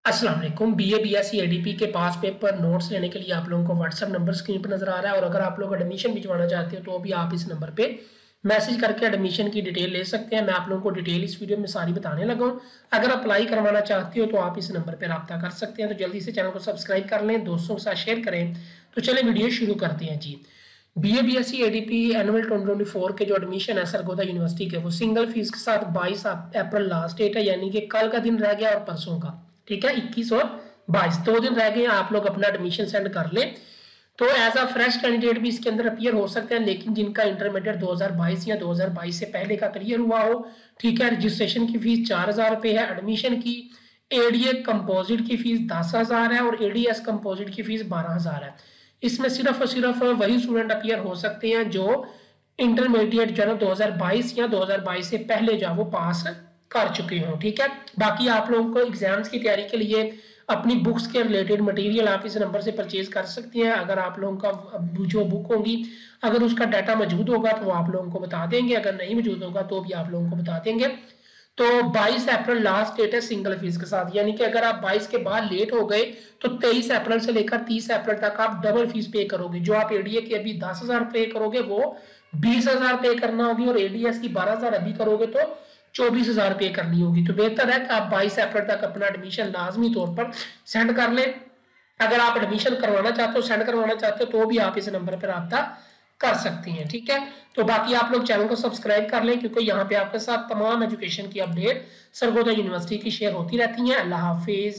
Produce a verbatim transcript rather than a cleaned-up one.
अस्सलाम वालेकुम। BA BSc ADP के पास पेपर नोट्स लेने के लिए आप लोगों को व्हाट्सएप नंबर स्क्रीन पर नजर आ रहा है और अगर आप लोग एडमिशन भिजवाना चाहते हो तो भी आप इस नंबर पे मैसेज करके एडमिशन की डिटेल ले सकते हैं। मैं आप लोगों को डिटेल इस वीडियो में सारी बताने लगा हूँ। अगर अप्लाई करवाना चाहते हो तो आप इस नंबर पर रब्ता कर सकते हैं। तो जल्दी से चैनल को सब्सक्राइब कर लें, दोस्तों के साथ शेयर करें। तो चले वीडियो शुरू करते हैं जी। BA BSc ADP annual twenty twenty four के जो एडमिशन है सरगोदा यूनिवर्सिटी के, वो सिंगल फीस के साथ बाईस अप्रैल लास्ट डेट है, यानी कि कल का दिन रह गया और परसों का, ठीक है, इक्कीस और बाईस, दो दिन रह गए। आप लोग अपना एडमिशन सेंड कर लें। तो एज अ फ्रेश कैंडिडेट भी इसके अंदर अपीयर हो सकते हैं, लेकिन जिनका इंटरमीडिएट दो हज़ार बाईस या दो हज़ार बाईस से पहले का क्लियर हुआ हो, ठीक है। रजिस्ट्रेशन की फीस चार हजार रुपये है, एडमिशन की एडीए कंपोजिट की फीस दस हजार है और एडीएस कंपोजिट की फीस बारह हजार है। इसमें सिर्फ और सिर्फ वही स्टूडेंट अपीयर हो सकते हैं जो इंटरमीडिएट जो है दो हज़ार बाईस या दो हज़ार बाईस से पहले जो वो पास कर चुके हो, ठीक है। बाकी आप लोगों को एग्जाम्स की तैयारी के लिए अपनी बुक्स के रिलेटेड मटेरियल आप इस नंबर से परचेज कर सकते हैं। अगर आप लोगों का जो बुक होगी, अगर उसका डाटा मौजूद होगा तो वो आप लोगों को बता देंगे, अगर नहीं मौजूद होगा तो भी आप लोगों को बता देंगे। तो बाईस अप्रैल लास्ट डेट है सिंगल फीस के साथ, यानी कि अगर आप बाईस के बाद लेट हो गए तो तेईस अप्रैल से लेकर तीस अप्रैल तक आप डबल फीस पे करोगे। जो आप एडीए की अभी दस हजार पे करोगे वो बीस हजार पे करना होगी और एडीएस की बारह हजार अभी करोगे तो चौबीस हजार पे करनी होगी। तो बेहतर है कि आप बाईस अप्रैल तक अपना एडमिशन लाजमी तौर पर सेंड कर लें। अगर आप एडमिशन करवाना चाहते हो, सेंड करवाना चाहते हो तो भी आप इस नंबर पर रब्ता कर सकती हैं, ठीक है। तो बाकी आप लोग चैनल को सब्सक्राइब कर लें, क्योंकि यहाँ पे आपके साथ तमाम एजुकेशन की अपडेट सरगोदा यूनिवर्सिटी की शेयर होती रहती है। अल्लाह हाफिज।